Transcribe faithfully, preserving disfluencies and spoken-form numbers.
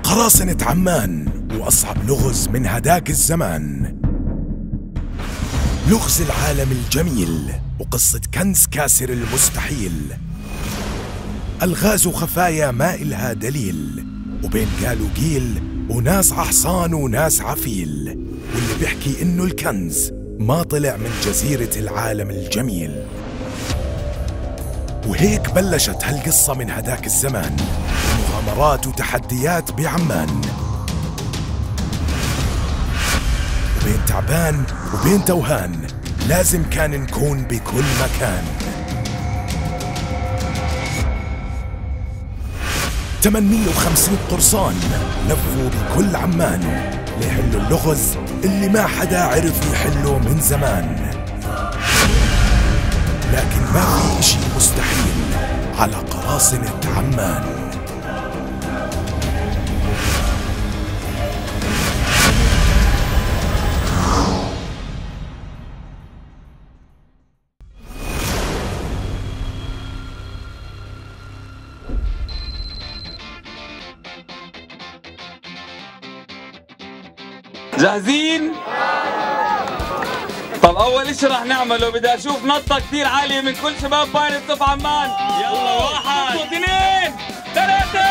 قراصنة عمان وأصعب لغز من هداك الزمان. لغز العالم الجميل وقصة كنز كاسر المستحيل. ألغاز وخفايا ما إلها دليل، وبين قال وقيل وناس عحصان وناس عفيل، واللي بيحكي إنه الكنز ما طلع من جزيرة العالم الجميل. وهيك بلشت هالقصة من هداك الزمان، مغامرات وتحديات بعمان، وبين تعبان وبين توهان لازم كان نكون بكل مكان. ثمانمية وخمسين قرصان لفوا بكل عمان ليحلوا اللغز اللي ما حدا عرف يحله من زمان. لكن ما في اشي مستحيل على قراصنة عمان. جاهزين؟ طب أول إشي رح نعمله بدي أشوف نطة كثير عالية من كل شباب بايرتس أوف عمان. يلا واحد اثنين ثلاثة